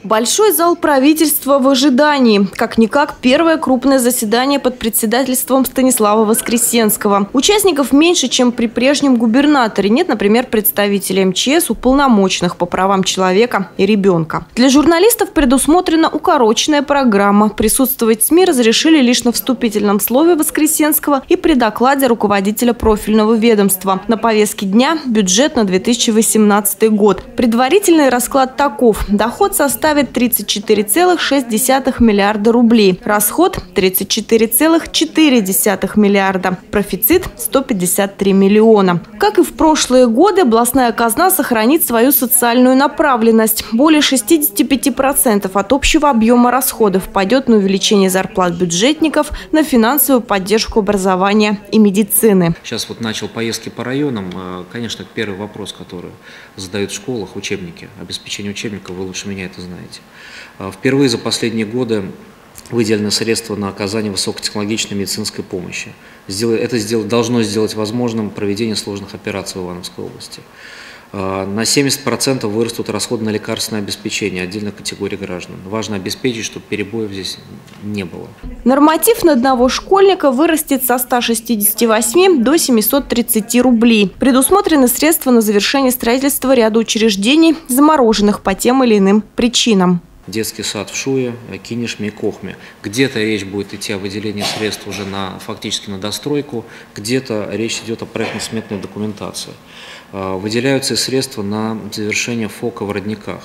Большой зал правительства в ожидании. Как-никак первое крупное заседание под председательством Станислава Воскресенского. Участников меньше, чем при прежнем губернаторе. Нет, например, представителей МЧС, уполномоченных по правам человека и ребенка. Для журналистов предусмотрена укороченная программа. Присутствовать СМИ разрешили лишь на вступительном слове Воскресенского и при докладе руководителя профильного ведомства. На повестке дня бюджет на 2018 год. Предварительный расклад таков. Доход составит 34,6 миллиарда рублей. Расход – 34,4 миллиарда. Профицит – 153 миллиона. Как и в прошлые годы, областная казна сохранит свою социальную направленность. Более 65% от общего объема расходов пойдет на увеличение зарплат бюджетников, на финансовую поддержку образования и медицины. Сейчас вот начал поездки по районам. Конечно, первый вопрос, который задают в школах – учебники. Обеспечение учебников, вы лучше меня это знаете. Впервые за последние годы выделены средства на оказание высокотехнологичной медицинской помощи. Это должно сделать возможным проведение сложных операций в Ивановской области. На 70% вырастут расходы на лекарственное обеспечение отдельных категорий граждан. Важно обеспечить, чтобы перебоев здесь не было. Норматив на одного школьника вырастет со 168 до 730 рублей. Предусмотрены средства на завершение строительства ряда учреждений, замороженных по тем или иным причинам. Детский сад в Шуе, Кинешме и Кохме. Где-то речь будет идти о выделении средств уже фактически на достройку, где-то речь идет о проектно-сметной документации. Выделяются средства на завершение ФОКа в Родниках.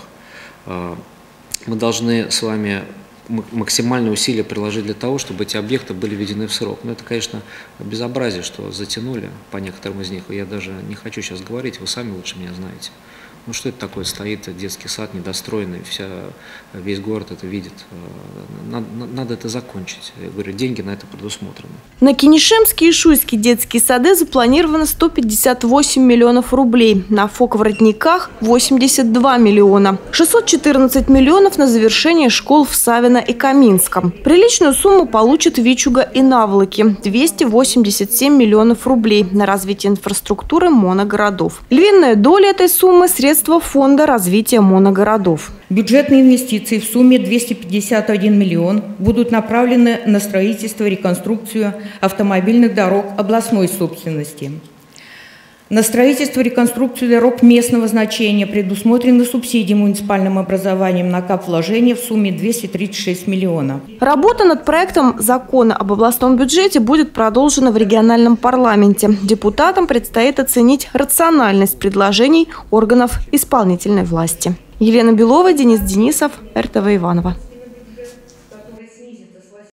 Мы должны с вами максимальные усилия приложить для того, чтобы эти объекты были введены в срок. Но это, конечно, безобразие, что затянули по некоторым из них. Я даже не хочу сейчас говорить, вы сами лучше меня знаете. Ну что это такое? Стоит детский сад недостроенный, весь город это видит. Надо это закончить. Я говорю, деньги на это предусмотрены. На Кинешемские и Шуйские детские сады запланировано 158 миллионов рублей. На ФОК в Родниках – 82 миллиона. 614 миллионов на завершение школ в Савино и Каминском. Приличную сумму получат Вичуга и Наволоки – 287 миллионов рублей на развитие инфраструктуры моногородов. Львиная доля этой суммы – средства Фонда развития моногородов. Бюджетные инвестиции в сумме 251 миллион будут направлены на строительство и реконструкцию автомобильных дорог областной собственности. На строительство и реконструкцию дорог местного значения предусмотрены субсидии муниципальным образованием на капвложения в сумме 236 миллионов. Работа над проектом закона об областном бюджете будет продолжена в региональном парламенте. Депутатам предстоит оценить рациональность предложений органов исполнительной власти. Елена Белова, Денис Денисов, РТВ Иваново.